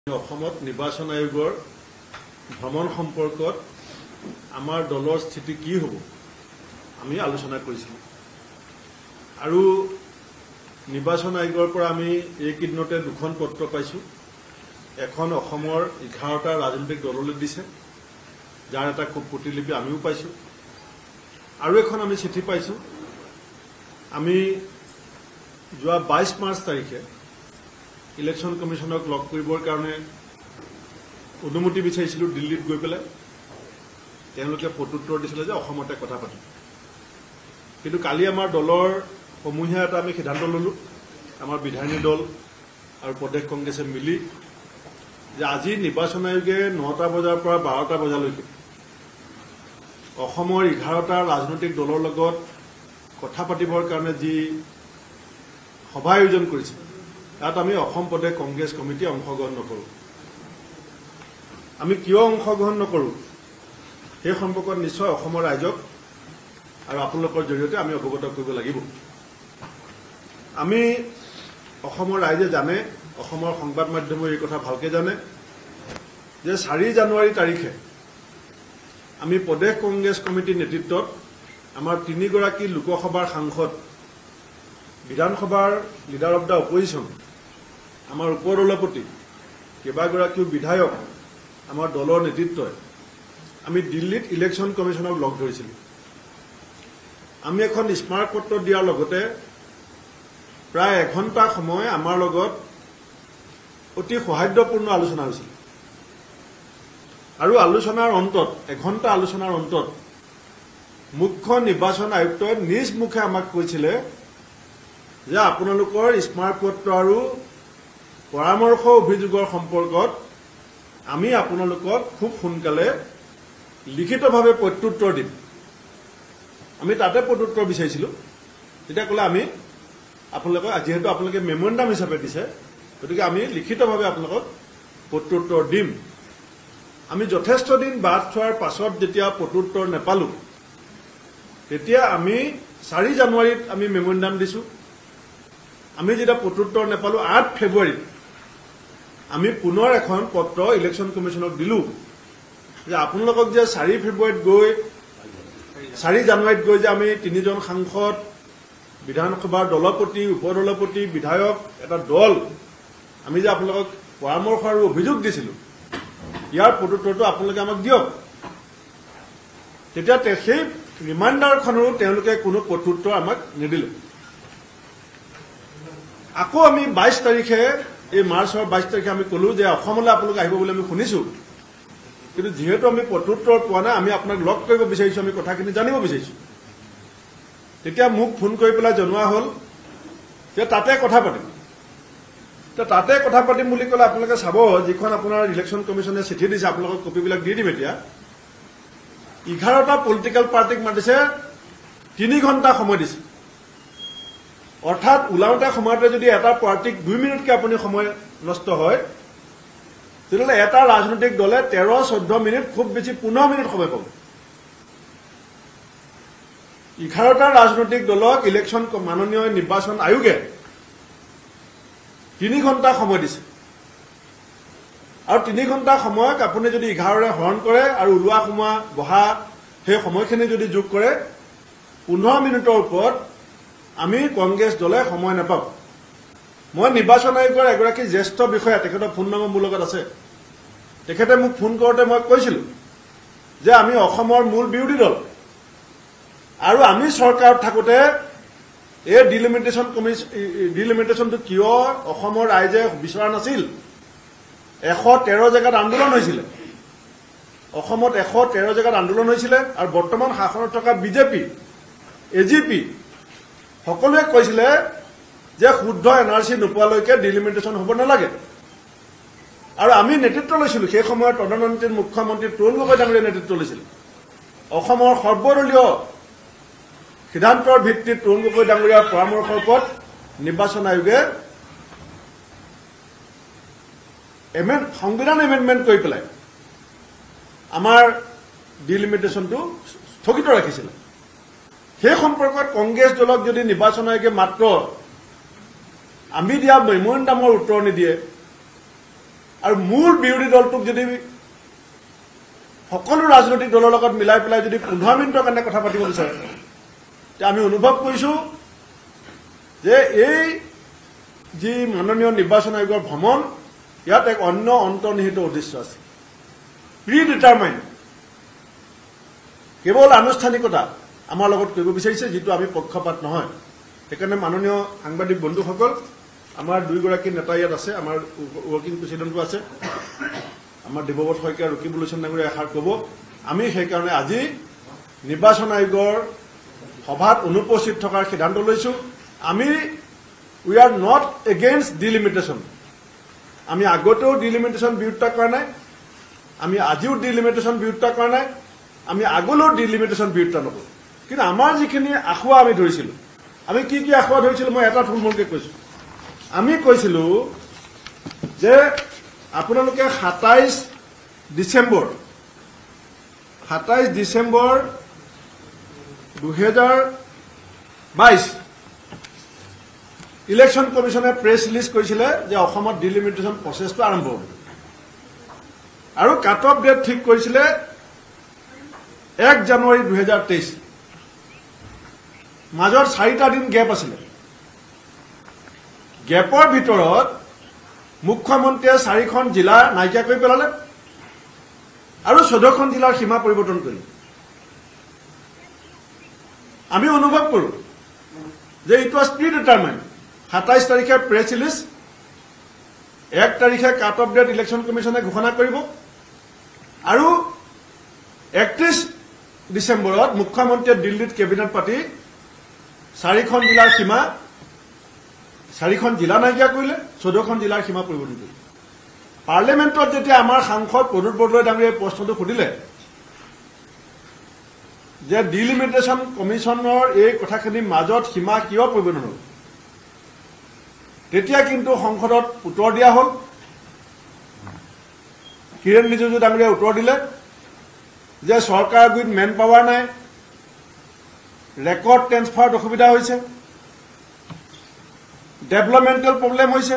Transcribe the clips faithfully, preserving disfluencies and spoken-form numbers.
অসমত নিৰ্বাচন আয়োগৰ ভ্ৰমণ সম্পৰ্কত আমাৰ দলৰ স্থিতি কি হ'ব আমি আলোচনা কৰিছিলো আৰু নিৰ্বাচন আয়োগৰ পৰা আমি এই কিদিনতে দুখন পত্ৰ পাইছো এখন অসমৰ এঘাৰটা ৰাজনৈতিক দললৈ দিছে যাৰ এটা প্ৰতিলিপি আমিও পাইছো আৰু এখন আমি চিঠি পাইছো আমি যোৱা বাইশ মাৰ্চ তাৰিখে ইলেকশন কমিশনক লগ কৰিবৰ কাৰণে অনুমতি বিচাৰিছিলো দিল্লীত গৈ পেলাই তেওঁলোকে প্ৰত্যুত্তৰ দিছিলে যে অসমতে কথা পাতিম কিন্তু কালি আমাৰ দলৰ সমূহীয়া এটা আমি সিদ্ধান্ত ললো আমাৰ বিধায়িনী দল আৰু প্ৰদেশ কংগ্ৰেছে মিলি যে আজি নিৰ্বাচন আয়োগে নটা বজাৰ পৰা বাৰটা বজালৈকে অসমৰ এঘাৰটা ৰাজনৈতিক দলৰ লগত কথা পাতিবৰ কাৰণে যি সভা আয়োজন কৰিছে তাত আমি অসম প্ৰদেশ কংগ্ৰেছ কমিটি অংশগ্ৰহণ নকৰো আমি কিয় অংশগ্ৰহণ নকৰো সেই সম্পৰ্কত নিশ্চয় অসমৰ ৰাইজক আৰু আপোনালোকৰ জৰিয়তে আমি অৱগত কৰিব লাগিব আমি অসমৰ ৰাইজে জানে অসমৰ সংবাদ মাধ্যমে এই কথা ভালকে জানে যে চাৰি জানুৱাৰী তাৰিখে আমি প্ৰদেশ কংগ্ৰেছ কমিটিৰ নেতৃত্বত আমাৰ তিনিগৰাকী লোকসভাৰ সাংসদ বিধানসভাৰ লিডাৰ অফ দ্য অপজিশ্যন আমাৰ উপদলপতি কেইবাগৰাকীও বিধায়ক আমাৰ দলৰ নেতৃত্বই আমি দিল্লীত ইলেকশন কমিশনক লগ ধৰিছিলো আমি এখন স্মাৰক পত্ৰ দিয়াৰ লগতে প্ৰায় এঘণ্টা সময় আমাৰ লগত অতি সৌহাৰ্দ্যপূৰ্ণ আলোচনা হৈছিল আৰু আলোচনাৰ অন্তত এঘণ্টা আলোচনাৰ অন্তত মুখ্য নিৰ্বাচন আয়ুক্তই নিজ মুখে আমাক কৈছিলে যে আপোনালোকৰ স্মাৰক পত্ৰ আৰু পৰামৰ্শ অভিযোগৰ সম্পৰ্কত আমি আপোনালোকক খুব সোনকালে লিখিতভাৱে প্ৰত্যুত্তৰ দিম আমি তাতে প্ৰত্যুত্তৰ বিচাৰিছিলো তেতিয়া ক'লে আমি আপোনালোকক যেহেতু আপোনালোকে মেমৰেণ্ডাম হিচাপে দিছে গতিকে আমি লিখিতভাৱে আপোনালোকক প্ৰত্যুত্তৰ দিম আমি যথেষ্ট দিন বাদ চোৱাৰ পাছত যেতিয়া প্ৰত্যুত্তৰ নেপালো তেতিয়া আমি চাৰি জানুৱাৰীত আমি মেমৰেণ্ডাম দিছো আমি যেতিয়া প্ৰত্যুত্তৰ নেপালো আঠ ফেব্ৰুৱাৰীত আমি পুনৰ এখন পত্ৰ ইলেকশন কমিশনক দিলো যে আপোনালোকক যে চাৰি ফেব্ৰুৱাৰীত গৈ চাৰি জানুৱাৰীত গৈ যে আমি তিনিজন সাংসদ বিধানসভাৰ দলপতি উপদলপতি বিধায়ক এটা দল আমি যে আপোনালোকক পৰামৰ্শ আৰু অভিযোগ দিছিলো ইয়াৰ প্ৰত্যুত্তৰটো আপোনালোকে আমাক দিয়ক তেতিয়া সেই ৰিমাইণ্ডাৰখনৰো তেওঁলোকে কোনো প্ৰত্যুত্তৰ আমাক নিদিলে আকৌ আমি বাইশ তাৰিখে এই মাৰ্চৰ বাইশ তাৰিখে আমি কলো যে অসমলৈ আপোনালোক আহিব বুলি আমি শুনিছো কিন্তু যেহেতু আমি প্ৰত্যুত্তৰ পোৱা নাই আমি আপোনাক লগ কৰিব বিচাৰিছো আমি কথাখিনি জানিব বিচাৰিছো তেতিয়া মোক ফোন কৰি পেলাই জনোৱা হ'ল যে তাতে কথা পাতিম তাতে কথা পাতিম বুলি ক'লে আপোনালোকে চাব যিখন আপোনাৰ ইলেকশন কমিশনে চিঠি দিছে আপোনালোকক কপিবিলাক দি দিম এতিয়া এঘাৰটা পলিটিকেল পাৰ্টিক মাতিছে তিনি ঘণ্টা সময় দিছে অৰ্থাৎ ওলাওঁতে সময়তে যদি এটা পাৰ্টিক দুই মিনিটকে আপুনি সময় নষ্ট হয় তেতিয়াহ'লে এটা ৰাজনৈতিক দলে তেৰ চৈধ্য মিনিট খুব বেছি পোন্ধৰ মিনিট সময় পাব এঘাৰটা ৰাজনৈতিক দলক ইলেকশন মাননীয় নিৰ্বাচন আয়োগে তিনি ঘণ্টা সময় দিছে আৰু তিনি ঘণ্টা সময়ক আপুনি যদি এঘাৰৰে হৰণ কৰে আৰু ওলোৱা সোমোৱা বহা সেই সময়খিনি যদি যোগ কৰে পোন্ধৰ মিনিটৰ ওপৰত আমি কংগ্ৰেছ দলে সময় নাপাওঁ মই নিৰ্বাচন আয়োগৰ এগৰাকী জ্যেষ্ঠ বিষয়া তেখেতৰ ফোন নম্বৰ মোৰ লগত আছে তেখেতে মোক ফোন কৰোঁতে মই কৈছিলো যে আমি অসমৰ মূল বিৰোধী দল আৰু আমি চৰকাৰত থাকোঁতে এই ডিলিমিটেশ্যন কমিশ্যন ডিলিমিটেশ্যনটো কিয় অসমৰ ৰাইজে বিচৰা নাছিল এশ তেৰ জেগাত আন্দোলন হৈছিলে অসমত এশ তেৰ জেগাত আন্দোলন হৈছিলে আৰু বৰ্তমান শাসনত থকা বিজেপি এ জি পি সকলোৱে কৈছিলে যে শুদ্ধ এন আৰ চি নোপোৱালৈকে ডিলিমিটেশ্যন হ'ব নালাগে আৰু আমি নেতৃত্ব লৈছিলো সেই সময়ত প্ৰধানমন্ত্ৰী মুখ্যমন্ত্ৰী তৰুণ গগৈ ডাঙৰীয়াই নেতৃত্ব লৈছিল অসমৰ সৰ্বদলীয় সিদ্ধান্তৰ ভিত্তিত তৰুণ গগৈ ডাঙৰীয়াৰ পৰামৰ্শৰ ওপৰত নিৰ্বাচন আয়োগে সংবিধান এমেণ্ডমেণ্ট কৰি পেলাই আমাৰ ডিলিমিটেশ্যনটো স্থগিত ৰাখিছিলে সেই সম্পৰ্কত কংগ্ৰেছ দলক যদি নিৰ্বাচন আয়োগে মাত্ৰ আমি দিয়া মেমৰেণ্ডামৰ উত্তৰ নিদিয়ে আৰু মূল বিৰোধী দলটোক যদি সকলো ৰাজনৈতিক দলৰ লগত মিলাই পেলাই যদি পোন্ধৰ মিনিটৰ কাৰণে কথা পাতিব বিচাৰে তে আমি অনুভৱ কৰিছো যে এই যি মাননীয় নিৰ্বাচন আয়োগৰ ভ্ৰমণ ইয়াত এক অন্য অন্তৰ্নিহিত উদ্দেশ্য আছে প্ৰি ডিটাৰমাইন কেৱল আনুষ্ঠানিকতা আমাৰ লগত কৰিব বিচাৰিছে যিটো আমি পক্ষপাত নহয় সেইকাৰণে মাননীয় সাংবাদিক বন্ধুসকল আমাৰ দুইগৰাকী নেতা ইয়াত আছে আমাৰ ৱৰ্কিং প্ৰেচিডেণ্টটো আছে আমাৰ দেৱব্ৰত শইকীয়া ৰকিবুল হুছেইন ডাঙৰীয়া এষাৰ ক'ব আমি সেইকাৰণে আজি নিৰ্বাচন আয়োগৰ সভাত অনুপস্থিত থকাৰ সিদ্ধান্ত লৈছো আমি we are not against delimitation আমি আগতেও ডিলিমিটেশ্যন বিৰোধিতা কৰা নাই আমি আজিও ডিলিমিটেশ্যন বিৰোধিতা কৰা নাই আমি আগলৈও ডিলিমিটেশ্যন বিৰোধিতা নকৰোঁ কিন্তু আমাৰ যিখিনি আখুৱা আমি ধৰিছিলোঁ আমি কি কি আখুৱা ধৰিছিলোঁ মই এটা থুলমূলকৈ কৈছোঁ আমি কৈছিলোঁ যে আপোনালোকে সাতাইছ ডিচেম্বৰ সাতাইছ ডিচেম্বৰ দুহেজাৰ বাইছ ইলেকশ্যন কমিশ্যনে প্ৰেছ ৰিলিজ কৰিছিলে যে অসমত ডিলিমিটেশ্যন প্ৰচেছটো আৰম্ভ হ'ব আৰু কাট অফ ডেট ঠিক কৰিছিলে এক জানুৱাৰী দুহেজাৰ তেইছ মাজত চাৰিটা দিন গেপ আছিলে গেপৰ ভিতৰত মুখ্যমন্ত্ৰীয়ে চাৰিখন জিলা নাইকিয়া কৰি পেলালে আৰু চৈধ্যখন জিলাৰ সীমা পৰিৱৰ্তন কৰিলে আমি অনুভৱ কৰোঁ যে ইট ৱাজ প্ৰি ডিটাৰমাইন সাতাইছ তাৰিখে প্ৰেছ ৰিলিজ এক তাৰিখে কাট অফ ডেট ইলেকশ্যন কমিশ্যনে ঘোষণা কৰিব আৰু একত্ৰিছ ডিচেম্বৰত মুখ্যমন্ত্ৰীয়ে দিল্লীত কেবিনেট পাতি চাৰিখন জিলাৰ সীমা চাৰিখন জিলা নাইকিয়া কৰিলে চৈধ্যখন জিলাৰ সীমা পৰিৱৰ্তন কৰিলে পাৰ্লিমেণ্টত যেতিয়া আমাৰ সাংসদ প্ৰদ্যুৎ বৰদলৈ ডাঙৰীয়াই প্ৰশ্নটো সুধিলে যে ডিলিমিটেশ্যন কমিশ্যনৰ এই কথাখিনিৰ মাজত সীমা কিয় পৰিৱৰ্তন হ'ল তেতিয়া কিন্তু সংসদত উত্তৰ দিয়া হ'ল কিৰেণ ৰিজিজু ডাঙৰীয়াই উত্তৰ দিলে যে চৰকাৰৰ গুৰিত মেন পাৱাৰ নাই ৰেকৰ্ড ট্ৰেন্সফাৰত অসুবিধা হৈছে ডেভেলপমেণ্টেল প্ৰব্লেম হৈছে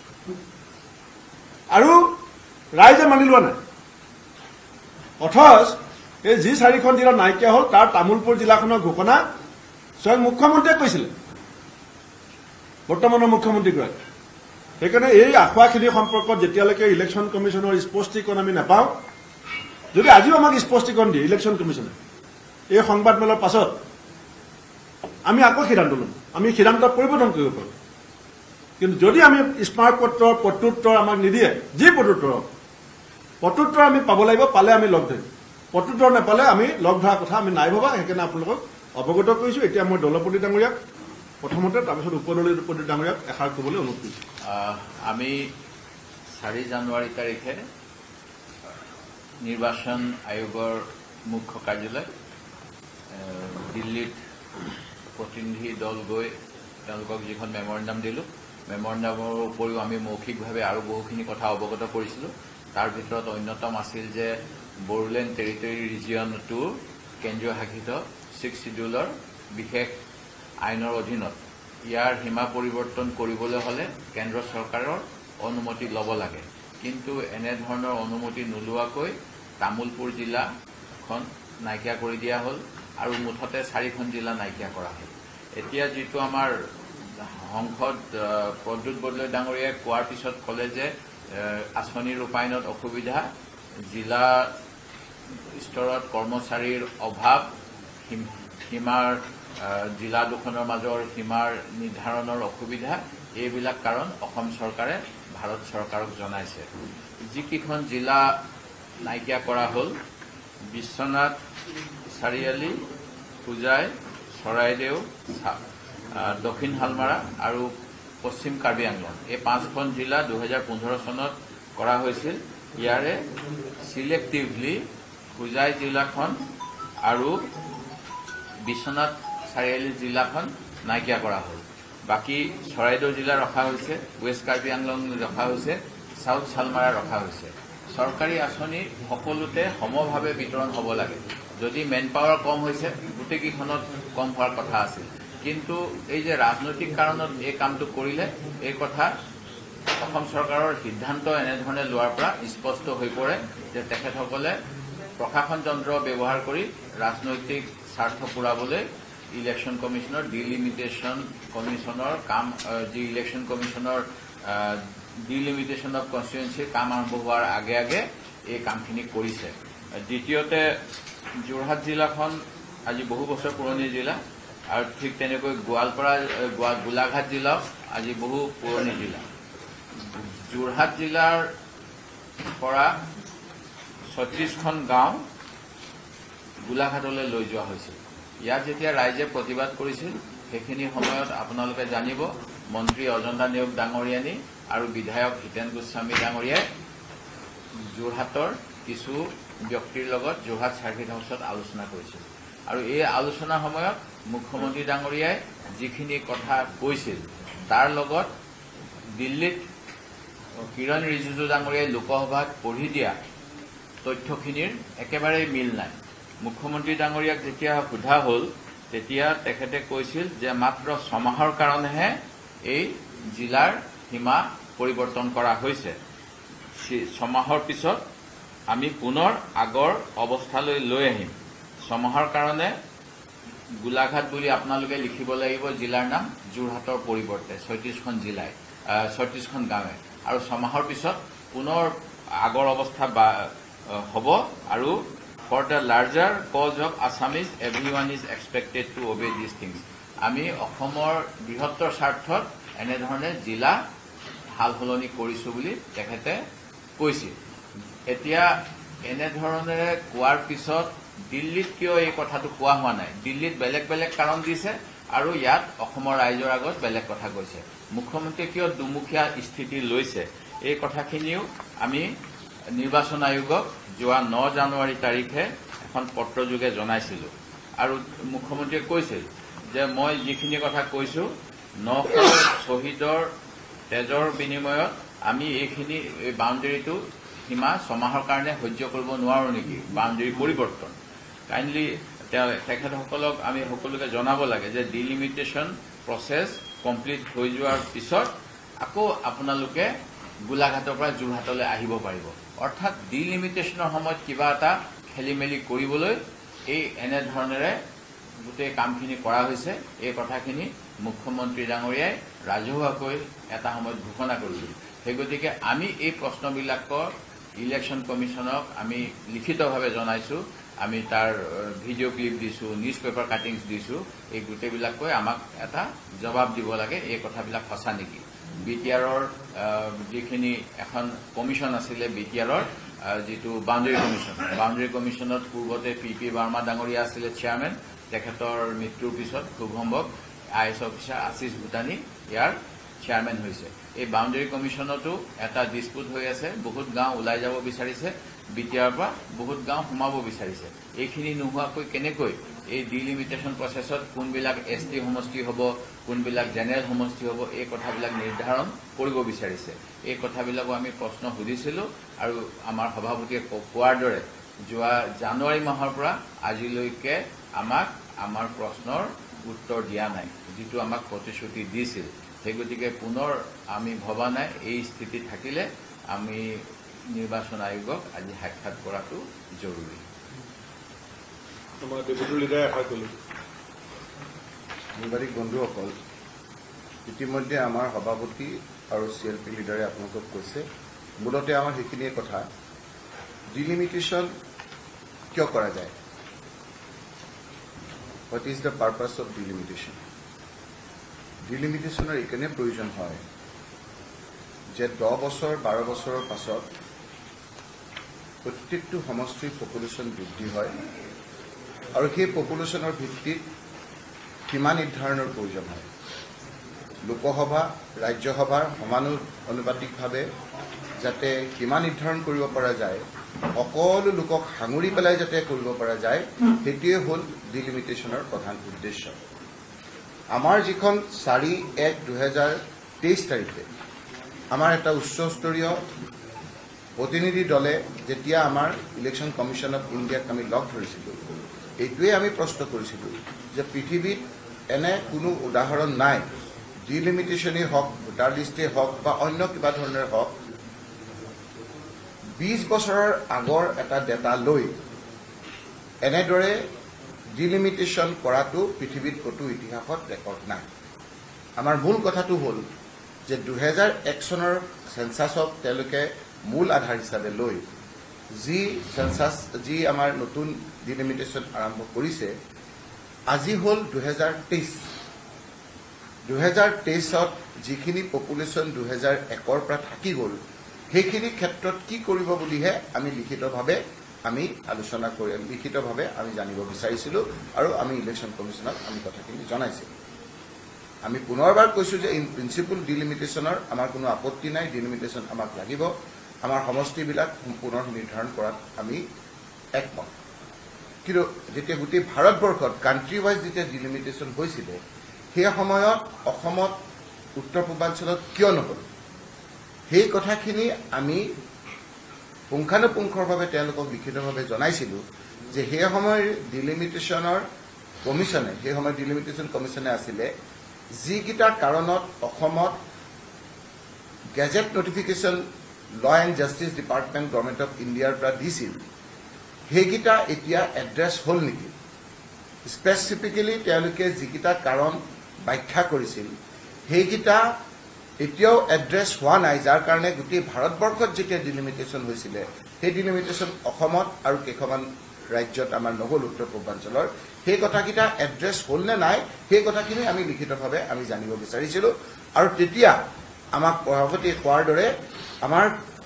আৰু ৰাইজে মানি লোৱা নাই অথচ এই যি চাৰিখন জিলা নাইকিয়া হ'ল তাৰ তামোলপুৰ জিলাখনৰ ঘোষণা স্বয়ং মুখ্যমন্ত্ৰীয়ে কৈছিলে বৰ্তমানৰ মুখ্যমন্ত্ৰীগৰাকী সেইকাৰণে এই আখুৱাখিনি সম্পৰ্কত যেতিয়ালৈকে ইলেকশ্যন কমিশ্যনৰ স্পষ্টীকৰণ আমি নাপাওঁ যদি আজিও আমাক স্পষ্টীকৰণ দিয়ে ইলেকশ্যন কমিশ্যনে এই সংবাদমেলৰ পাছত আমি আকৌ সিদ্ধান্ত ল'ম আমি সিদ্ধান্ত পৰিৱৰ্তন কৰিব পাৰোঁ কিন্তু যদি আমি স্মাৰক পত্ৰৰ প্ৰত্যুত্তৰ আমাক নিদিয়ে যি প্ৰত্যুত্তৰ প্ৰত্যুত্তৰ আমি পাব লাগিব পালে আমি লগ ধৰিম প্ৰত্যুত্তৰ নাপালে আমি লগ ধৰাৰ কথা আমি নাই ভবা সেইকাৰণে আপোনালোকক অৱগত কৰিছোঁ এতিয়া মই দলপতি ডাঙৰীয়াক প্ৰথমতে তাৰপিছত উপদলপতি ডাঙৰীয়াক এষাৰ ক'বলৈ অনুৰোধ কৰিছোঁ আমি চাৰি জানুৱাৰী তাৰিখে নিৰ্বাচন আয়োগৰ মুখ্য কাৰ্যালয় দিল্লীত প্ৰতিনিধি দল গৈ তেওঁলোকক যিখন মেমৰেণ্ডাম দিলোঁ মেমৰেণ্ডামৰ উপৰিও আমি মৌখিকভাৱে আৰু বহুখিনি কথা অৱগত কৰিছিলোঁ তাৰ ভিতৰত অন্যতম আছিল যে বড়োলেণ্ড টেৰিটৰী ৰিজিয়নটো কেন্দ্ৰীয় শাসিত ছিক্স চিডিউলৰ বিশেষ আইনৰ অধীনত ইয়াৰ সীমা পৰিৱৰ্তন কৰিবলৈ হ'লে কেন্দ্ৰ চৰকাৰৰ অনুমতি ল'ব লাগে কিন্তু এনেধৰণৰ অনুমতি নোলোৱাকৈ তামোলপুৰ জিলাখন নাইকিয়া কৰি দিয়া হ'ল আৰু মুঠতে চাৰিখন জিলা নাইকিয়া কৰা হ'ল এতিয়া যিটো আমাৰ সংসদ প্ৰদ্যুৎ বৰদলৈ ডাঙৰীয়াই কোৱাৰ পিছত ক'লে যে আঁচনি ৰূপায়ণত অসুবিধা জিলা স্তৰত কৰ্মচাৰীৰ অভাৱ সীমাৰ জিলা দুখনৰ মাজৰ সীমাৰ নিৰ্ধাৰণৰ অসুবিধা এইবিলাক কাৰণ অসম চৰকাৰে ভাৰত চৰকাৰক জনাইছে যিকেইখন জিলা নাইকিয়া কৰা হ'ল বিশ্বনাথ চাৰিআলি হোজাই চৰাইদেউ দক্ষিণ শালমাৰা আৰু পশ্চিম কাৰ্বি আংলং এই পাঁচখন জিলা দুহেজাৰ পোন্ধৰ চনত কৰা হৈছিল ইয়াৰে চিলেক্টিভলি হোজাই জিলাখন আৰু বিশ্বনাথ চাৰিআলি জিলাখন নাইকিয়া কৰা হ'ল বাকী চৰাইদেউ জিলা ৰখা হৈছে ৱেষ্ট কাৰ্বি আংলং ৰখা হৈছে চাউথ শালমাৰা ৰখা হৈছে চৰকাৰী আঁচনি সকলোতে সমভাৱে বিতৰণ হ'ব লাগে যদি মেন পাৱাৰ কম হৈছে গোটেইকেইখনত কম হোৱাৰ কথা আছিল কিন্তু এই যে ৰাজনৈতিক কাৰণত এই কামটো কৰিলে এই কথা অসম চৰকাৰৰ সিদ্ধান্ত এনেধৰণে লোৱাৰ পৰা স্পষ্ট হৈ পৰে যে তেখেতসকলে প্ৰশাসন যন্ত্ৰ ব্যৱহাৰ কৰি ৰাজনৈতিক স্বাৰ্থ পূৰাবলৈ ইলেকশ্যন কমিশনৰ ডিলিমিটেশ্যন কমিশনৰ কাম যি ইলেকশ্যন কমিশনৰ ডিলিমিটেশ্যন অফ কনষ্টিটুৱেঞ্চিৰ কাম আৰম্ভ হোৱাৰ আগে আগে এই কামখিনি কৰিছে। দ্বিতীয়তে যোৰহাট জিলাখন আজি বহু বছৰ পুৰণি জিলা আৰু ঠিক তেনেকৈ গোৱালপাৰা গোলাঘাট জিলাও আজি বহু পুৰণি জিলা। যোৰহাট জিলাৰ পৰা ছত্ৰিশখন গাঁও গোলাঘাটলৈ লৈ যোৱা হৈছিল। ইয়াত যেতিয়া ৰাইজে প্ৰতিবাদ কৰিছিল সেইখিনি সময়ত আপোনালোকে জানিব মন্ত্ৰী অজন্তা নেওগ ডাঙৰীয়ানী আৰু বিধায়ক হিতেন গোস্বামী ডাঙৰীয়াই যোৰহাটৰ কিছু ব্যক্তিৰ লগত যোৰহাট চাৰ্কিট হাউচত আলোচনা কৰিছিল আৰু এই আলোচনাৰ সময়ত মুখ্যমন্ত্ৰী ডাঙৰীয়াই যিখিনি কথা কৈছিল তাৰ লগত দিল্লীত কিৰণ ৰিজিজু ডাঙৰীয়াই লোকসভাত পঢ়ি দিয়া তথ্যখিনিৰ একেবাৰে মিল নাই। মুখ্যমন্ত্ৰী ডাঙৰীয়াক যেতিয়া সোধা হ'ল তেতিয়া তেখেতে কৈছিল যে মাত্ৰ ছমাহৰ কাৰণেহে এই জিলাৰ সীমা পৰিৱৰ্তন কৰা হৈছে, ছমাহৰ পিছত আমি পুনৰ আগৰ অৱস্থালৈ লৈ আহিম। ছমাহৰ কাৰণে গোলাঘাট বুলি আপোনালোকে লিখিব লাগিব জিলাৰ নাম যোৰহাটৰ পৰিৱৰ্তে ছয়ত্ৰিশখন জিলাই ছয়ত্ৰিশখন গাঁৱে আৰু ছমাহৰ পিছত পুনৰ আগৰ অৱস্থা হ'ব আৰু for the larger cause of Assamese everyone is expected to obey this things. আমি অসমৰ বৃহত্তৰ স্বাৰ্থত এনেধৰণে জিলা সাল সলনি কৰিছো বুলি তেখেতে কৈছিল। এতিয়া এনেধৰণেৰে কোৱাৰ পিছত দিল্লীত কিয় এই কথাটো কোৱা হোৱা নাই? দিল্লীত বেলেগ বেলেগ কাৰণ দিছে আৰু ইয়াত অসমৰ ৰাইজৰ আগত বেলেগ কথা কৈছে। মুখ্যমন্ত্ৰীয়ে কিয় দুমুখীয়া স্থিতি লৈছে এই কথাখিনিও আমি নিৰ্বাচন আয়োগক যোৱা ন জানুৱাৰী তাৰিখে এখন পত্ৰযোগে জনাইছিলো আৰু মুখ্যমন্ত্ৰীয়ে কৈছিল যে মই যিখিনি কথা কৈছো নশ শ্বহীদৰ তেজৰ বিনিময়ত আমি এইখিনি বাউণ্ডেৰীটো সীমা ছমাহৰ কাৰণে সহ্য কৰিব নোৱাৰো নেকি, বাউণ্ডেৰী পৰিৱৰ্তন। কাইণ্ডলি তেখেতসকলক আমি সকলোকে জনাব লাগে যে ডিলিমিটেশ্যন প্ৰচেছ কমপ্লিট হৈ যোৱাৰ পিছত আকৌ আপোনালোকে গোলাঘাটৰ পৰা যোৰহাটলৈ আহিব পাৰিব। অৰ্থাৎ ডিলিমিটেশ্যনৰ সময়ত কিবা এটা খেলি মেলি কৰিবলৈ এই এনেধৰণেৰে গোটেই কামখিনি কৰা হৈছে। এই কথাখিনি মুখ্যমন্ত্ৰী ডাঙৰীয়াই ৰাজহুৱাকৈ এটা সময়ত ঘোষণা কৰিছিল। সেই গতিকে আমি এই প্ৰশ্নবিলাকৰ ইলেকশ্যন কমিশনক আমি লিখিতভাৱে জনাইছো, আমি তাৰ ভিডিঅ' ক্লিপ দিছো, নিউজ পেপাৰ কাটিংছ দিছো। এই গোটেইবিলাকৈ আমাক এটা জবাব দিব লাগে এই কথাবিলাক সঁচা নেকি। বি টি আৰৰ যিখিনি এখন কমিশন আছিলে বি টি আৰৰ যিটো বাউণ্ডেৰী কমিশন, বাউণ্ডেৰী কমিশনত পূৰ্বতে পি পি বাৰ্মা ডাঙৰীয়া আছিলে চেয়াৰমেন, তেখেতৰ মৃত্যুৰ পিছত খুব সম্ভৱ I S officer Ashish Bhutani ইয়াৰ চেয়াৰমেন হৈছে। এই বাউণ্ডেৰী কমিশনতো এটা ডিছপুট হৈ আছে, বহুত গাঁও ওলাই যাব বিচাৰিছে, বি টি আৰৰ পৰা বহুত গাঁও সোমাব বিচাৰিছে। এইখিনি নোহোৱাকৈ কেনেকৈ এই ডিলিমিটেশ্যন প্ৰচেছত কোনবিলাক এছ টি সমষ্টি হ'ব, কোনবিলাক জেনেৰেল সমষ্টি হ'ব, এই কথাবিলাক নিৰ্ধাৰণ কৰিব বিচাৰিছে। এই কথাবিলাকো আমি প্ৰশ্ন সুধিছিলো আৰু আমাৰ সভাপতিয়ে কোৱাৰ দৰে যোৱা জানুৱাৰী মাহৰ পৰা আজিলৈকে আমাক আমাৰ প্ৰশ্নৰ উত্তৰ দিয়া নাই, যিটো আমাক প্ৰতিশ্ৰুতি দিছিল। সেই গতিকে পুনৰ আমি ভবা নাই এই স্থিতি থাকিলে আমি নিৰ্বাচন আয়োগক আজি সাক্ষাৎ কৰাটো জৰুৰী। সাংবাদিক বন্ধুসকল, ইতিমধ্যে আমাৰ সভাপতি আৰু চি এল পি লিডাৰে আপোনালোকক কৈছে, মূলতে আমাৰ সেইখিনিয়ে কথা। ডিলিমিটেশ্যন কিয় কৰা যায়? What is the purpose of delimitation? ডিলিমিটেশ্যনৰ এইকাৰণে প্ৰয়োজন হয় যে দহ বছৰ বাৰ বছৰৰ পাছত প্ৰত্যেকটো সমষ্টিৰ পপুলেশ্যন বৃদ্ধি হয় আৰু সেই পপুলেশ্যনৰ ভিত্তিত সীমা নিৰ্ধাৰণৰ প্ৰয়োজন হয়। লোকসভা ৰাজ্যসভাৰ সমানুপাতিকভাৱে যাতে সীমা নিৰ্ধাৰণ কৰিব পৰা যায়, সকলো লোকক সাঙুৰি পেলাই যাতে কৰিব পৰা যায়, সেইটোৱে হ'ল ডিলিমিটেশ্যনৰ প্ৰধান উদ্দেশ্য। আমাৰ যিখন চাৰি এক দুহেজাৰ তেইছ তাৰিখে আমাৰ এটা উচ্চস্তৰীয় প্ৰতিনিধি দলে যেতিয়া আমাৰ ইলেকশ্যন কমিশ্যন অফ ইণ্ডিয়াক আমি লগ ধৰিছিলোঁ, এইটোৱে আমি প্ৰশ্ন কৰিছিলোঁ যে পৃথিৱীত এনে কোনো উদাহৰণ নাই, ডিলিমিটেশ্যনেই হওক ভোটাৰ লিষ্টে হওক বা অন্য কিবা ধৰণৰ হওক বিশ বছৰৰ আগৰ এটা ডেটা লৈ এনেদৰে ডিলিমিটেশ্যন কৰাটো পৃথিৱীত ক'তো ইতিহাসত ৰেকৰ্ড নাই। আমাৰ মূল কথাটো হ'ল যে দুহেজাৰ এক চনৰ চেঞ্চাছক তেওঁলোকে মূল আধাৰ হিচাপে লৈ যি চেঞ্চাছ যি আমাৰ নতুন ডিলিমিটেশ্যন আৰম্ভ কৰিছে আজি হ'ল দুহেজাৰ তেইছ দুহেজাৰ তেইছত যিখিনি পপুলেশ্যন দুহেজাৰ একৰ পৰা থাকি গ'ল সেইখিনি ক্ষেত্ৰত কি কৰিব বুলিহে আমি লিখিতভাৱে আমি আলোচনা কৰি লিখিতভাৱে আমি জানিব বিচাৰিছিলোঁ আৰু আমি ইলেকশ্যন কমিশ্যনক আমি কথাখিনি জনাইছিলোঁ। আমি পুনৰবাৰ কৈছোঁ যে ইন প্ৰিন্সিপল ডিলিমিটেশ্যনৰ আমাৰ কোনো আপত্তি নাই, ডিলিমিটেশ্যন আমাক লাগিব, আমাৰ সমষ্টিবিলাক পুনৰ নিৰ্ধাৰণ কৰাত আমি একমত। কিন্তু যেতিয়া গোটেই ভাৰতবৰ্ষত কাণ্ট্ৰি ৱাইজ যেতিয়া ডিলিমিটেশ্যন হৈছিলে সেই সময়ত অসমত উত্তৰ পূৰ্বাঞ্চলত কিয় নহ'ল সেই কথাখিনি আমি পুংখানুপুংখৰভাৱে তেওঁলোকক লিখিতভাৱে জনাইছিলোঁ যে সেই সময়ৰ ডিলিমিটেশ্যনৰ কমিশ্যনে সেই সময়ৰ ডিলিমিটেশ্যন কমিশ্যনে আছিলে যিকেইটা কাৰণত অসমত gazette notification law and justice department government of ইণ্ডিয়াৰ পৰা দিছিল সেইকেইটা এতিয়া এড্ৰেছ হ'ল নেকি। স্পেচিফিকেলি তেওঁলোকে যিকেইটা কাৰণ ব্যাখ্যা কৰিছিল সেইকেইটা এতিয়াও এড্ৰেছ হোৱা নাই, যাৰ কাৰণে গোটেই ভাৰতবৰ্ষত যেতিয়া ডিলিমিটেশ্যন হৈছিলে সেই ডিলিমিটেশ্যন অসমত আৰু কেইখনমান ৰাজ্যত আমাৰ নহ'ল উত্তৰ পূৰ্বাঞ্চলৰ সেই কথাকেইটা এড্ৰেছ হ'ল নে নাই সেই কথাখিনি আমি লিখিতভাৱে আমি জানিব বিচাৰিছিলোঁ। আৰু তেতিয়া আমাক সভাপতি কোৱাৰ দৰে আমাৰ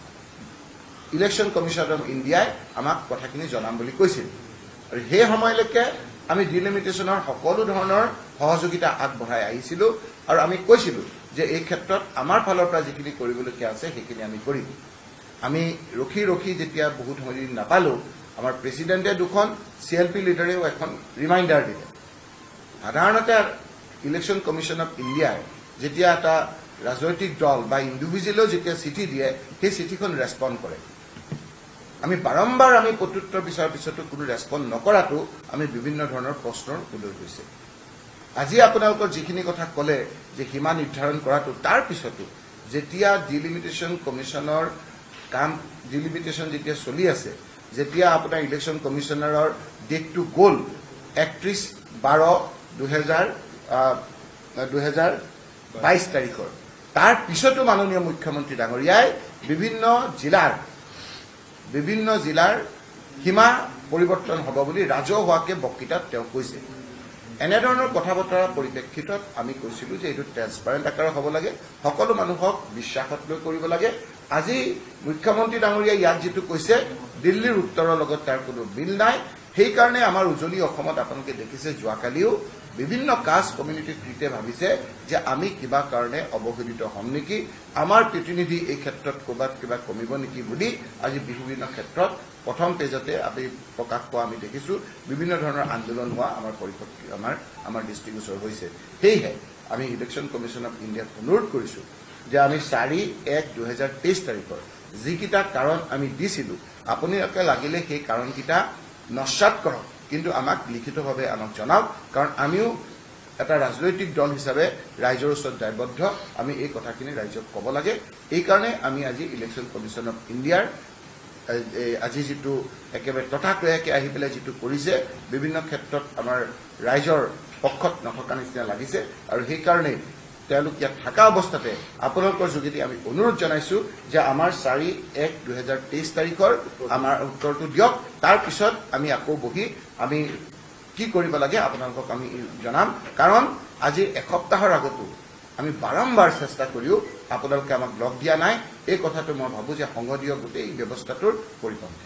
ইলেকশ্যন কমিশ্যন অফ ইণ্ডিয়াই আমাক কথাখিনি জনাম বুলি কৈছিল আৰু সেই সময়লৈকে আমি ডিলিমিটেশ্যনৰ সকলো ধৰণৰ সহযোগিতা আগবঢ়াই আহিছিলোঁ আৰু আমি কৈছিলোঁ যে এই ক্ষেত্ৰত আমাৰ ফালৰ পৰা যিখিনি কৰিবলগীয়া আছে সেইখিনি আমি কৰিম। আমি ৰখি ৰখি যেতিয়া বহুত সময় নাপালোঁ আমাৰ প্ৰেচিডেণ্টে দুখন চি এল পি লিডাৰেও এখন ৰিমাইণ্ডাৰ দিলে। সাধাৰণতে ইলেকশ্যন কমিশ্যন অফ ইণ্ডিয়াই যেতিয়া এটা ৰাজনৈতিক দল বা ইণ্ডিভিজুৱেলেও যেতিয়া চিঠি দিয়ে সেই চিঠিখন ৰেছপণ্ড কৰে। আমি বাৰম্বাৰ আমি প্ৰত্যুত্তৰ বিচৰাৰ পিছতো কোনো ৰেছপণ্ড নকৰাটো আমি বিভিন্ন ধৰণৰ প্ৰশ্নৰ উদয় হৈছে। আজি আপোনালোকৰ যিখিনি কথা ক'লে যে সীমা নিৰ্ধাৰণ কৰাটো তাৰ পিছতো যেতিয়া ডিলিমিটেশ্যন কমিশ্যনৰ কাম ডিলিমিটেশ্যন যেতিয়া চলি আছে যেতিয়া আপোনাৰ ইলেকশ্যন কমিশ্যনাৰৰ ডেটটো গ'ল একত্ৰিছ বাৰ দুহেজাৰ দুহেজাৰ বাইছ তাৰিখৰ তাৰ পিছতো মাননীয় মুখ্যমন্ত্ৰী ডাঙৰীয়াই বিভিন্ন জিলাৰ বিভিন্ন জিলাৰ সীমা পৰিৱৰ্তন হ'ব বুলি ৰাজহুৱাকৈ বক্তৃতাত তেওঁ কৈছে। এনেধৰণৰ কথা বতৰাৰ পৰিপ্ৰেক্ষিতত আমি কৈছিলোঁ যে এইটো ট্ৰেন্সপাৰেণ্ট আকাৰৰ হ'ব লাগে, সকলো মানুহক বিশ্বাসত লৈ কৰিব লাগে। আজি মুখ্যমন্ত্ৰী ডাঙৰীয়াই ইয়াত যিটো কৈছে দিল্লীৰ উত্তৰৰ লগত তাৰ কোনো মিল নাই। সেইকাৰণে আমাৰ উজনি অসমত আপোনালোকে দেখিছে যোৱাকালিও বিভিন্ন কাষ্ট কমিউনিটিৰ কৃতে ভাবিছে যে আমি কিবা কাৰণে অৱহেলিত হ'ম নেকি, আমাৰ প্ৰতিনিধি এই ক্ষেত্ৰত ক'ৰবাত কিবা কমিব নেকি বুলি আজি বিভিন্ন ক্ষেত্ৰত প্ৰথম পেজতে আমি প্ৰকাশ পোৱা আমি দেখিছোঁ। বিভিন্ন ধৰণৰ আন্দোলন হোৱা আমাৰ পৰিপ্ৰেক্ষিত আমাৰ আমাৰ দৃষ্টিগোচৰ হৈছে। সেয়েহে আমি ইলেকশ্যন কমিশ্যন অফ ইণ্ডিয়াক অনুৰোধ কৰিছোঁ যে আমি চাৰি এক দুহেজাৰ তেইছ তাৰিখৰ যিকেইটা কাৰণ আমি দিছিলোঁ আপোনালোকে লাগিলে সেই কাৰণকেইটা নস্যাৎ কৰক, কিন্তু আমাক লিখিতভাৱে আমাক জনাওক, কাৰণ আমিও এটা ৰাজনৈতিক দল হিচাপে ৰাইজৰ ওচৰত দায়বদ্ধ। আমি এই কথাখিনি ৰাইজক ক'ব লাগে। এইকাৰণে আমি আজি ইলেকশ্যন কমিশ্যন অফ ইণ্ডিয়াৰ আজি যিটো একেবাৰে তথাকয়াকৈ আহি পেলাই যিটো কৰিছে বিভিন্ন ক্ষেত্ৰত আমাৰ ৰাইজৰ পক্ষত নথকা নিচিনা লাগিছে আৰু সেইকাৰণে তেওঁলোক ইয়াত থকা অৱস্থাতে আপোনালোকৰ যোগেদি আমি অনুৰোধ জনাইছোঁ যে আমাৰ চাৰি এক দুহেজাৰ তেইছ তাৰিখৰ আমাৰ উত্তৰটো দিয়ক, তাৰপিছত আমি আকৌ বহি আমি কি কৰিব লাগে আপোনালোকক আমি জনাম। কাৰণ আজি এসপ্তাহৰ আগতো আমি বাৰম্বাৰ চেষ্টা কৰিও আপোনালোকে আমাক লগ দিয়া নাই। এই কথাটো মই ভাবোঁ যে সংসদীয় গোটেই ব্যৱস্থাটোৰ পৰিপন্থী।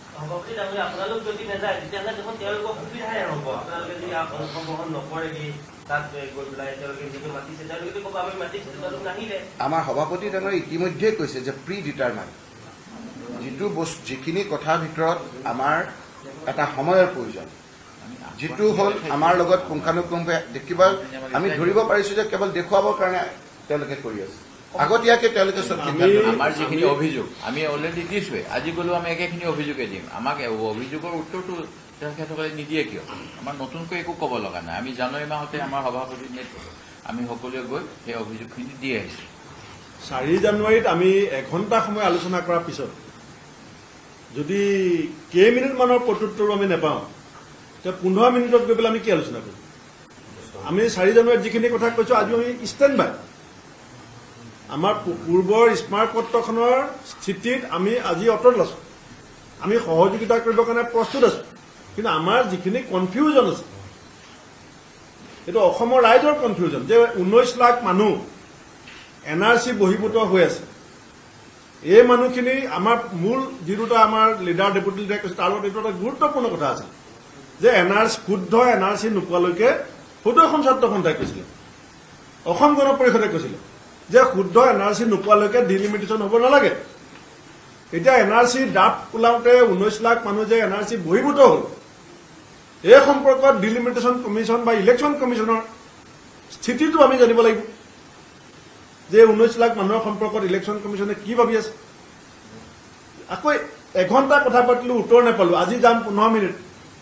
আপোনালোক যদি নাযায় তেতিয়াহ'লে দেখোন তেওঁলোকৰ সুবিধাহে হ'ব। আপোনালোকে যদি অংশগ্ৰহণ নকৰেগৈ তাত গৈ পেলাই তেওঁলোকে যিটো মাতিছে তেওঁলোকে ক'ব আমি মাতিছোঁ তেওঁলোক নাহিলে। আমাৰ সভাপতি ডাঙৰে ইতিমধ্যে কৈছে যে প্ৰি ডিটাৰমাইণ্ড যিটো বস্তু যিখিনি কথাৰ ভিতৰত আমাৰ এটা সময়ৰ প্ৰয়োজন, যিটো হ'ল আমাৰ লগত পুংখানুপুংখে দেখিব আমি ধৰিব পাৰিছোঁ যে কেৱল দেখুৱাবৰ কাৰণে তেওঁলোকে কৰি আছে। আগতীয়াকে তেওঁলোকে চব আমাৰ যিখিনি অভিযোগ আমি অলৰেডি দিছোঁৱে, আজি গ'লেও আমি একেখিনি অভিযোগে দিম। আমাক অভিযোগৰ উত্তৰটো তেখেতসকলে নিদিয়ে কিয়? আমাৰ নতুনকৈ একো ক'ব লগা নাই। আমি জানুৱাৰী মাহতে আমাৰ সভাপতি নেতৃত্বত আমি সকলোৱে গৈ সেই অভিযোগখিনি দি আহিছোঁ। চাৰি জানুৱাৰীত আমি এঘণ্টা সময় আলোচনা কৰাৰ পিছত যদি কেইমিনিটমানৰ প্ৰত্যুত্তৰো আমি নাপাওঁ তেতিয়া পোন্ধৰ মিনিটত গৈ পেলাই আমি কি আলোচনা কৰিম? আমি চাৰি জানুৱাৰীত যিখিনি কথা কৈছোঁ আজি আমি ষ্টেণ্ড বাই আমাৰ পূৰ্বৰ স্মাৰক পত্ৰখনৰ স্থিতিত আমি আজি অটল আছোঁ। আমি সহযোগিতা কৰিবৰ কাৰণে প্ৰস্তুত আছোঁ, কিন্তু আমাৰ যিখিনি কনফিউজন আছে এইটো অসমৰ ৰাইজৰ কনফিউজন যে ঊনৈশ লাখ মানুহ এন আৰ চি বহিভূত হৈ আছে। এই মানুহখিনি আমাৰ মূল যি দুটা আমাৰ লিডাৰ ডেপুটি লিডাৰে কৈছে তাৰ লগত এইটো এটা গুৰুত্বপূৰ্ণ কথা আছে যে এন আৰ চি শুদ্ধ এন আৰ চি নোপোৱালৈকে সদৌ ছাত্ৰ সন্থাই কৈছিলে, অসম গণ পৰিষদে কৈছিলে যে শুদ্ধ এন আৰ চি নোপোৱালৈকে ডিলিমিটেশ্যন হ'ব নালাগে। এতিয়া এন আৰ চি ডাপ ওলাওঁতে ঊনৈশ লাখ মানুহ যে এন আৰ চি বহিভূত হ'ল এই সম্পৰ্কত ডিলিমিটেশ্যন কমিশ্যন বা ইলেকশ্যন কমিশ্যনৰ স্থিতিটো আমি জানিব লাগিব যে ঊনৈশ লাখ মানুহৰ সম্পৰ্কত ইলেকশ্যন কমিশ্যনে কি ভাবি আছে। আকৌ এঘণ্টা কথা পাতিলো, উত্তৰ নাপালো। আজি যাম পোন্ধৰ মিনিট।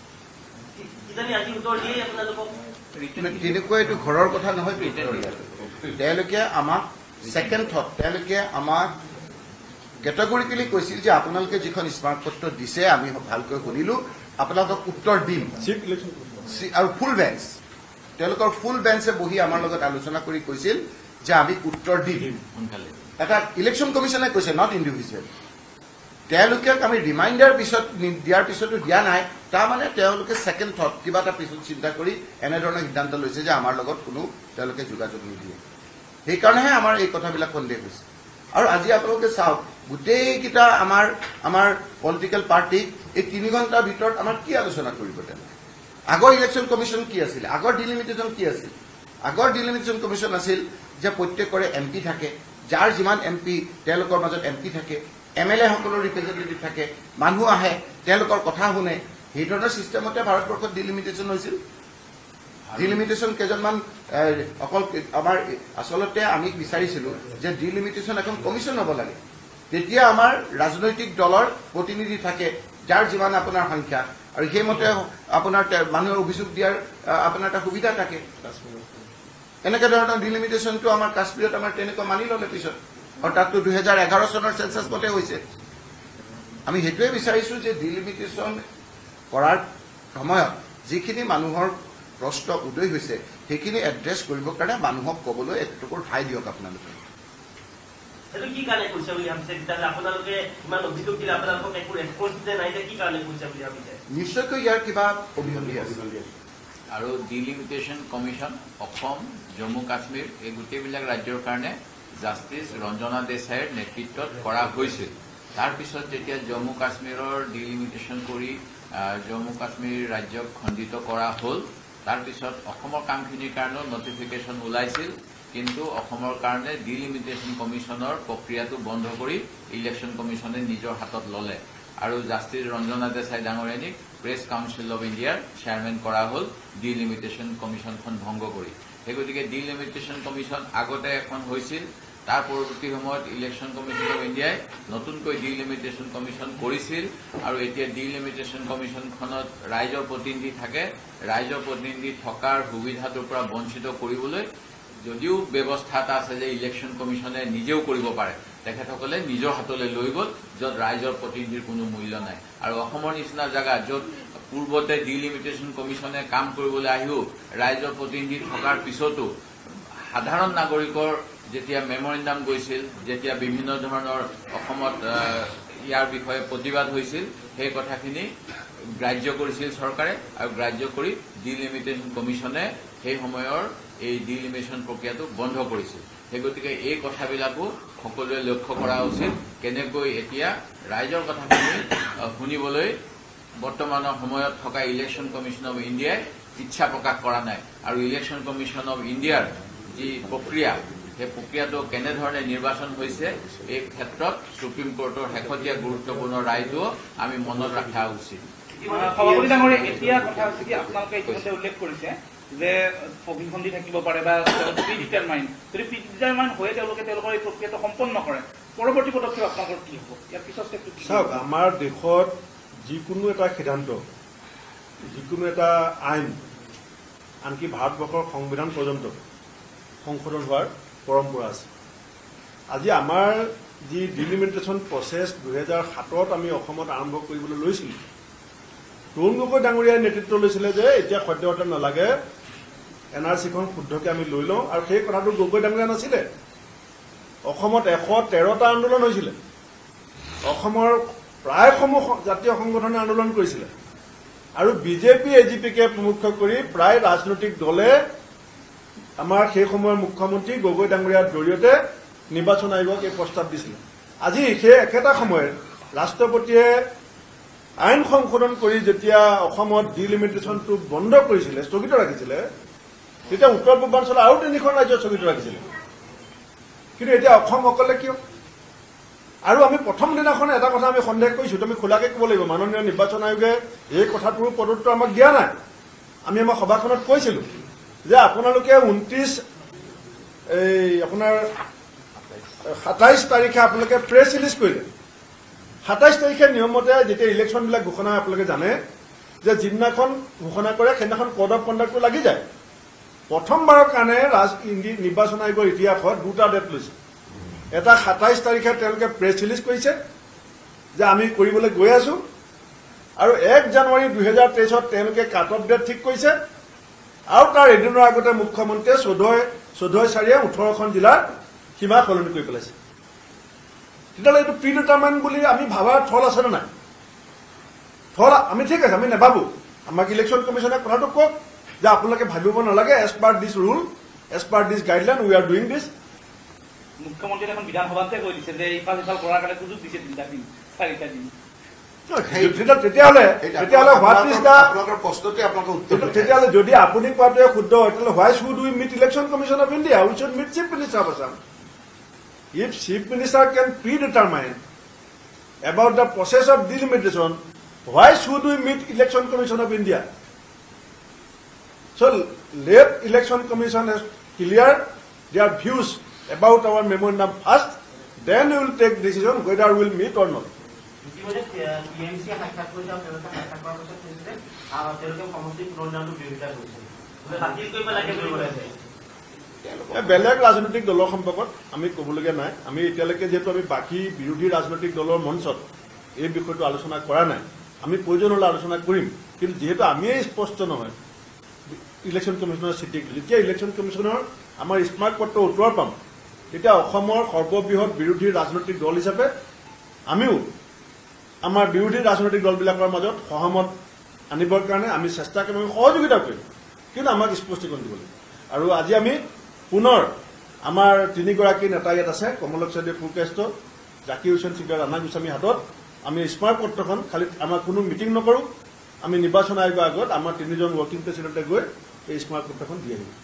তেনেকুৱা এইটো ঘৰৰ কথা নহয়। তেওঁলোকে আমাক ছেকেণ্ড থট তেওঁলোকে আমাক কেটেগৰিকেলি কৈছিল যে আপোনালোকে যিখন স্মাৰক পত্ৰ দিছে আমি ভালকৈ শুনিলো, আপোনালোকক উত্তৰ দিম। আৰু ফুল বেঞ্চ তেওঁলোকৰ ফুল বেঞ্চে বহি আমাৰ লগত আলোচনা কৰি কৈছিল যে আমি উত্তৰ দিম। এটা ইলেকশ্যন কমিশ্যনে কৈছে, নট ইণ্ডিভিজুৱেল। তেওঁলোকে আমি ৰিমাইণ্ডাৰ পিছত দিয়াৰ পিছতো দিয়া নাই, তাৰমানে তেওঁলোকে ছেকেণ্ড থট কিবা এটা পিছত চিন্তা কৰি এনেধৰণৰ সিদ্ধান্ত লৈছে যে আমাৰ লগত কোনো তেওঁলোকে যোগাযোগ নিদিয়ে। সেইকাৰণেহে আমাৰ এই কথাবিলাক সন্দেহ হৈছে। আৰু আজি আপোনালোকে চাওক, গোটেইকেইটা আমাৰ আমাৰ পলিটিকেল পাৰ্টি এই তিনি ঘণ্টাৰ ভিতৰত আমাৰ কি আলোচনা কৰিব? তেওঁলোকে আগৰ ইলেকশ্যন কমিশ্যন কি আছিল, আগৰ ডিলিমিটেশ্যন কি আছিল? আগৰ ডিলিমিটেশ্যন কমিশ্যন আছিল যে প্ৰত্যেকৰে এম পি থাকে, যাৰ যিমান এম পি তেওঁলোকৰ মাজত এম পি থাকে, এম এল এ সকলৰ ৰিপ্ৰেজেণ্টেটিভ থাকে, মানুহ আহে তেওঁলোকৰ কথা শুনে। সেই ধৰণৰ ছিষ্টেমতে ভাৰতবৰ্ষত ডিলিমিটেশ্যন হৈছিল। ডিলিমিটেশ্যন কেইজনমান অকল আমাৰ আচলতে আমি বিচাৰিছিলো যে ডিলিমিটেশ্যন এখন কমিশ্যন হ'ব লাগে। তেতিয়া আমাৰ ৰাজনৈতিক দলৰ প্ৰতিনিধি থাকে, যাৰ যিমান আপোনাৰ সংখ্যা, আৰু সেইমতে আপোনাৰ মানুহে অভিযোগ দিয়াৰ আপোনাৰ এটা সুবিধা থাকে। এনেকুৱা ধৰণৰ ডিলিমিটেশ্যনটো আমাৰ কাশ্মীৰত আমাৰ তেনেকুৱা মানি ল'লে পিছত, আৰু তাততো দুহেজাৰ এঘাৰ চনৰ চেঞ্চাছ মতে হৈছে। আমি সেইটোৱে বিচাৰিছো যে ডিলিমিটেশ্যন কৰাৰ সময়ত যিখিনি মানুহৰ প্ৰশ্ন উদয় হৈছে সেইখিনি এড্ৰেছ কৰিবৰ কাৰণে মানুহক ক'বলৈ একটুকুৰ ঠাই দিয়ক আপোনালোকে। নিশ্চয়কৈ ইয়াৰ কিবা অভিযোগ আছে। আৰু ডিলিমিটেশ্যন কমিশ্যন অসম, জম্মু কাশ্মীৰ এই গোটেইবিলাক ৰাজ্যৰ কাৰণে জাষ্টিছ ৰঞ্জনা দেশাইৰ নেতৃত্বত কৰা হৈছিল। তাৰপিছত যেতিয়া জম্মু কাশ্মীৰৰ ডিলিমিটেশ্যন কৰি জম্মু কাশ্মীৰ ৰাজ্যক খণ্ডিত কৰা হ'ল, তাৰপিছত অসমৰ কামখিনিৰ কাৰণেও নটিফিকেশ্যন ওলাইছিল, কিন্তু অসমৰ কাৰণে ডিলিমিটেশ্যন কমিশ্যনৰ প্ৰক্ৰিয়াটো বন্ধ কৰি ইলেকশ্যন কমিশ্যনে নিজৰ হাতত ল'লে আৰু জাষ্টিছ ৰঞ্জনা দেশাই ডাঙৰীয়ানীক প্ৰেছ কাউন্সিল অৱ ইণ্ডিয়াৰ চেয়াৰমেন কৰা হ'ল ডিলিমিটেশ্যন কমিশ্যনখন ভংগ কৰি। সেই গতিকে ডিলিমিটেশ্যন কমিশ্যন আগতে এখন হৈছিল, তাৰ পৰৱৰ্তী সময়ত ইলেকশ্যন কমিশ্যন অৱ ইণ্ডিয়াই নতুনকৈ ডিলিমিটেশ্যন কমিশ্যন কৰিছিল, আৰু এতিয়া ডিলিমিটেশ্যন কমিশ্যনখনত ৰাইজৰ প্ৰতিনিধি থাকে। ৰাইজৰ প্ৰতিনিধি থকাৰ সুবিধাটোৰ পৰা বঞ্চিত কৰিবলৈ যদিও ব্যৱস্থা এটা আছে যে ইলেকশ্যন কমিশ্যনে নিজেও কৰিব পাৰে, তেখেতসকলে নিজৰ হাতলৈ লৈ গ'ল, য'ত ৰাইজৰ প্ৰতিনিধিৰ কোনো মূল্য নাই। আৰু অসমৰ নিচিনা জেগা য'ত পূৰ্বতে ডিলিমিটেশ্যন কমিশ্যনে কাম কৰিবলৈ আহিও ৰাইজৰ প্ৰতিনিধি থকাৰ পিছতো সাধাৰণ নাগৰিকৰ যেতিয়া মেমৰেণ্ডাম গৈছিল, যেতিয়া বিভিন্ন ধৰণৰ অসমত ইয়াৰ বিষয়ে প্ৰতিবাদ হৈছিল, সেই কথাখিনি গ্ৰাহ্য কৰিছিল চৰকাৰে, আৰু গ্ৰাহ্য কৰি ডিলিমিটেশ্যন কমিশ্যনে সেই সময়ৰ এই ডিলিমিটেশ্যন প্ৰক্ৰিয়াটো বন্ধ কৰিছিল। সেই গতিকে এই কথাবিলাকো সকলোৱে লক্ষ্য কৰা উচিত, কেনেকৈ এতিয়া ৰাইজৰ কথাখিনি শুনিবলৈ বৰ্তমানৰ সময়ত থকা ইলেকশ্যন কমিশ্যন অৱ ইণ্ডিয়াই ইচ্ছা প্ৰকাশ কৰা নাই, আৰু ইলেকশ্যন কমিশ্যন অৱ ইণ্ডিয়াৰ যি প্ৰক্ৰিয়া সেই প্ৰক্ৰিয়াটো কেনেধৰণে নিৰ্বাচন হৈছে এই ক্ষেত্ৰত সুপ্ৰিম কোৰ্টৰ শেহতীয়া গুৰুত্বপূৰ্ণ ৰায়টো আমি মনত ৰখা উচিত। সভাপতি ডাঙৰীয়া, এতিয়া কথা হৈছে কি আপোনালোকে ইতিমধ্যে উল্লেখ কৰিছে যে অভিসন্ধি থাকিব পাৰে বা প্ৰি ডিটাৰমাইন, যদি প্ৰি ডিটাৰমাইন হৈ তেওঁলোকে তেওঁলোকৰ এই প্ৰক্ৰিয়াটো সম্পন্ন কৰে, পৰৱৰ্তী পদক্ষেপ আপোনালোকৰ কি হ'ব? ইয়াৰ পিছত চাওক, আমাৰ দেশত যিকোনো এটা সিদ্ধান্ত, যিকোনো এটা আইন, আনকি ভাৰতবৰ্ষৰ সংবিধান পৰ্যন্ত সংশোধন হোৱাৰ পৰম্পৰা আছে। আজি আমাৰ যি ডিলিমিটেশ্যন প্ৰচেছ দুহেজাৰ সাতত আমি অসমত আৰম্ভ কৰিবলৈ লৈছিলোঁ, তৰুণ গগৈ ডাঙৰীয়াই নেতৃত্ব লৈছিলে যে এতিয়া সদ্যহতে নালাগে, এন আৰ চিখন শুদ্ধকৈ আমি লৈ লওঁ। আৰু সেই কথাটো গগৈ ডাঙৰীয়া নাছিলে। অসমত এশ তেৰটা আন্দোলন হৈছিলে। অসমৰ প্ৰায়সমূহ জাতীয় সংগঠনে আন্দোলন কৰিছিলে আৰু বিজেপি এ জি পিকে প্ৰমুখ কৰি প্ৰায় ৰাজনৈতিক দলে আমাৰ সেই সময়ৰ মুখ্যমন্ত্ৰী গগৈ ডাঙৰীয়াৰ জৰিয়তে নিৰ্বাচন আয়োগক এই প্ৰস্তাৱ দিছিলে। আজি সেই একেটা সময়ত ৰাষ্ট্ৰপতিয়ে আইন সংশোধন কৰি যেতিয়া অসমত ডিলিমিটেশ্যনটো বন্ধ কৰিছিলে, স্থগিত ৰাখিছিলে, তেতিয়া উত্তৰ পূৰ্বাঞ্চলৰ আৰু তিনিখন ৰাজ্য স্থগিত ৰাখিছিলে। কিন্তু এতিয়া অসম অকলে কিয়? আৰু আমি প্ৰথম দিনাখন এটা কথা আমি সন্দেহ কৰিছোঁ, তুমি খোলাকৈ ক'ব লাগিব, মাননীয় নিৰ্বাচন আয়োগে এই কথাটোৰ পদত্তৰ আমাক দিয়া নাই। আমি আমাৰ সভাখনত কৈছিলোঁ যে আপোনালোকে ঊনত্ৰিছ এই আপোনাৰ সাতাইছ তাৰিখে আপোনালোকে প্ৰেছ ৰিলিজ কৰিলে। সাতাইছ তাৰিখে নিয়মমতে যেতিয়া ইলেকশ্যনবিলাক ঘোষণা হয়, আপোনালোকে জানে যে যিদিনাখন ঘোষণা কৰে সেইদিনাখন কড অফ কণ্ডাক্টটো লাগি যায়। প্ৰথমবাৰৰ কাৰণে ৰাজ নিৰ্বাচন আয়োগৰ ইতিহাসত দুটা ডেট লৈছে। এটা সাতাইছ তাৰিখে তেওঁলোকে প্ৰেছ ৰিলিজ কৰিছে যে আমি কৰিবলৈ গৈ আছো, আৰু এক জানুৱাৰী দুহেজাৰ তেইছত তেওঁলোকে কাট অফ ডেট ঠিক কৰিছে। আৰু তাৰ এদিনৰ আগতে মুখ্যমন্ত্ৰীয়ে চৈধ্য চৈধ্য চাৰিয়ে ওঠৰখন জিলাৰ সীমা সলনি কৰি পেলাইছে। তেতিয়াহ'লে এইটো প্ৰি ডিটাৰমাইন বুলি আমি ভাবাৰ থল আছেনে নাই? থল আমি ঠিক আছে, আমি নাভাবো। আমাক ইলেকশ্যন কমিশ্যনে কথাটো কওক যে আপোনালোকে ভাবিব নালাগে, as per this rule, as per this guideline we are doing this. মুখ্যমন্ত্ৰীয়ে এখন বিধানসভাতে কৈ দিছে যে ইফাল সিফাল কৰাৰ কাৰণে সুযোগ দিছে তিনিটা দিন চাৰিটা দিন। তেতিয়াহ'লে তেতিয়াহ'লে হোৱাট ইজ দা আপোনালোকৰ প্ৰশ্নটোৱে আপোনালোকে উত্তৰ তেতিয়াহ'লে যদি আপুনি কোৱাটোৱে শুদ্ধ হয়, তেতিয়াহ'লে why should we meet election commission of India? We should meet chief minister of Assam. If chief minister can predetermine about the process of delimitation, why should we meet Election Commission of India? So let Election Commission has clear their views about our memorandum first, then we will take decision whether we will meet or not. ইতিমধ্যে P M চিয়ে সাক্ষাৎ কৰিছে আৰু তেওঁলোকে সাক্ষাৎ কৰাৰ পিছত কৈছে তেওঁলোকে সমষ্টি পুনৰ্নিৰ্মাণৰ বিৰোধিতা কৰিছে, বাতিল কৰিব লাগে বুলি কৈছে। বেলেগ ৰাজনৈতিক দলৰ সম্পৰ্কত আমি ক'বলগীয়া নাই। আমি এতিয়ালৈকে যিহেতু আমি বাকী বিৰোধী ৰাজনৈতিক দলৰ মঞ্চত এই বিষয়টো আলোচনা কৰা নাই, আমি প্ৰয়োজন হ'লে আলোচনা কৰিম। কিন্তু যিহেতু আমিয়েই স্পষ্ট নহয় ইলেকশ্যন কমিশ্যনৰ স্থিতি, যেতিয়া ইলেকশ্যন কমিশ্যনৰ আমাৰ স্মাৰক পত্ৰ উত্তৰ পাম, তেতিয়া অসমৰ সৰ্ববৃহৎ বিৰোধী ৰাজনৈতিক দল হিচাপে আমিও আমাৰ বিৰোধী ৰাজনৈতিক দলবিলাকৰ মাজত সহমত আনিবৰ কাৰণে আমি চেষ্টা কৰিম, আমি সহযোগিতা কৰিম, কিন্তু আমাক স্পষ্টীকৰণ দিব লাগিব। আৰু আজি আমি পুনৰ আমাৰ তিনিগৰাকী নেতা ইয়াত আছে, কমলক চেডে ফুলকেষ্ট, জাকিৰ হুছেইন চিগাৰ, ৰাণা গোস্বামী হাতত আমি স্মাৰক পত্ৰখন, খালি আমাৰ কোনো মিটিং নকৰোঁ, আমি নিৰ্বাচন আয়োগৰ আগত আমাৰ তিনিজন ৱৰ্কিং প্ৰেচিডেণ্টে গৈ এই স্মাৰক পত্ৰখন দি আহিম,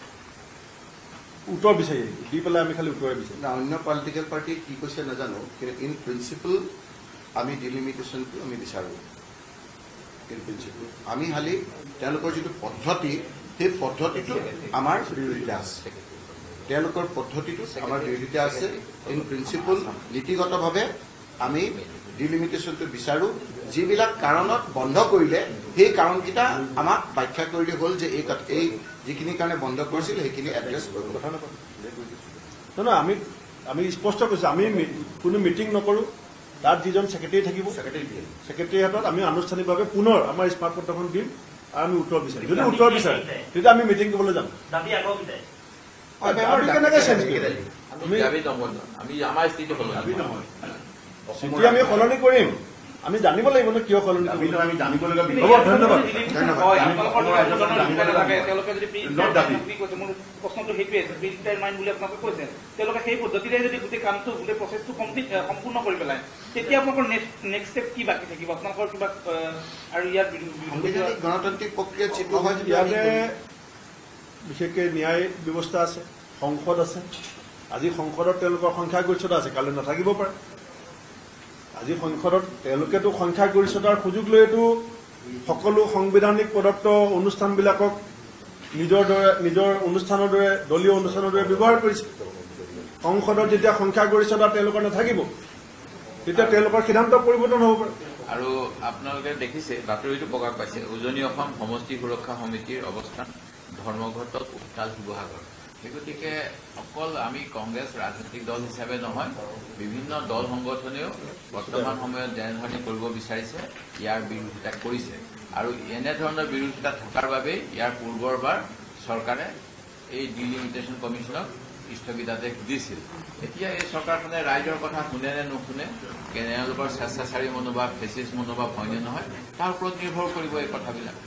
উত্তৰ বিচাৰি আহিম, দি পেলাই আমি খালি উত্তৰে বিচাৰিম। না অন্য পলিটিকেল পাৰ্টি কি কৈছে নাজানো, কিন্তু ইন প্ৰিন্সিপল আমি ডিলিমিটেশ্যনটো আমি বিচাৰোঁ। ইন প্ৰিন্সিপল আমি খালি তেওঁলোকৰ যিটো পদ্ধতি, সেই পদ্ধতিটো আমাৰ বিৰোধিতা আছে, তেওঁলোকৰ পদ্ধতিটো আমাৰ বিৰোধিতা আছে। ইন প্ৰিন্সিপল নীতিগতভাৱে আমি ডিলিমিটেশ্যনটো বিচাৰোঁ। যিবিলাক কাৰণত বন্ধ কৰিলে সেই কাৰণকেইটা আমাক ব্যাখ্যা কৰি হ'ল যে এই এই যিখিনি কাৰণে বন্ধ কৰিছিল সেইখিনি এড্ৰেছ কৰিব। কথা নকওঁ নহয়, আমি আমি স্পষ্ট কৈছোঁ, আমি কোনো মিটিং নকৰোঁ। তাত যিজন ছেক্ৰেটাৰী থাকিব, ছেক্ৰেটাৰী ছেক্ৰেটাৰী হাতত আমি আনুষ্ঠানিকভাৱে পুনৰ আমাৰ স্মাৰক পত্ৰখন দিম আৰু আমি উত্তৰ বিচাৰিম। যদি উত্তৰ বিচাৰে তেতিয়া আমি মিটিং কৰিবলৈ যাম। দাবী আগৰ কেইটাই আমি কেনেকৈ চেঞ্জ কৰিম? আমি আমাৰ স্থিতি সলনি স্থিতি আমি সলনি কৰিম, আমি জানিব লাগিব ন কিয় সলনি কৰিম, আমি জানিব লাগিব। হ'ব, ধন্যবাদ। তেওঁলোকে যদি মোৰ প্ৰশ্নটো সেইটোৱে আছে, প্ৰি ডিটাৰমাইন বুলি আপোনালোকে কৈছে, তেওঁলোকে সেই পদ্ধতিৰে যদি গোটেই কামটো গোটেই প্ৰচেছটো কমপ্লিট সম্পূৰ্ণ কৰি পেলায়, তেতিয়া আপোনালোকৰ নেক্সট ষ্টেপ কি বাকী থাকিব? আপোনালোকৰ কিবা আৰু ইয়াত গণতান্ত্ৰিক প্ৰক্ৰিয়া যিটো হয়, ইয়াতে বিশেষকৈ ন্যায় ব্যৱস্থা আছে, সংসদ আছে। আজি সংসদত তেওঁলোকৰ সংখ্যাগৰিষ্ঠতা আছে, কাইলৈ নাথাকিব পাৰে। আজি সংসদত তেওঁলোকেতো সংখ্যাগৰিষ্ঠতাৰ সুযোগ লৈতো সকলো সাংবিধানিক প্ৰদত্ত অনুষ্ঠানবিলাকক নিজৰ দৰে নিজৰ অনুষ্ঠানৰ দৰে দলীয় অনুষ্ঠানৰ দৰে ব্যৱহাৰ কৰিছে। সংসদত যেতিয়া সংখ্যাগৰিষ্ঠতা তেওঁলোকৰ নাথাকিব, তেতিয়া তেওঁলোকৰ সিদ্ধান্ত পৰিৱৰ্তন হ'ব পাৰে। আৰু আপোনালোকে দেখিছে, বাতৰিটো প্ৰকাশ পাইছে, উজনি অসম সমষ্টি সুৰক্ষা সমিতিৰ অৱস্থান ধৰ্মঘটত উত্তাল শিৱসাগৰ। সেই গতিকে অকল আমি কংগ্ৰেছ ৰাজনৈতিক দল হিচাপে নহয়, বিভিন্ন দল সংগঠনেও বৰ্তমান সময়ত যেনেধৰণে কৰিব বিচাৰিছে ইয়াৰ বিৰোধিতা কৰিছে আৰু এনেধৰণৰ বিৰোধিতা থকাৰ বাবেই ইয়াৰ পূৰ্বৰবাৰ চৰকাৰে এই ডিলিমিটেশ্যন কমিশ্যনক স্থগিতাদেশ দিছিল। এতিয়া এই চৰকাৰখনে ৰাইজৰ কথা শুনে নে নুশুনে, তেওঁলোকৰ স্বেচ্ছাচাৰী মনোভাৱ, ফেচিষ্ট মনোভাৱ হয়নে নহয়, তাৰ ওপৰত নিৰ্ভৰ কৰিব এই কথাবিলাক।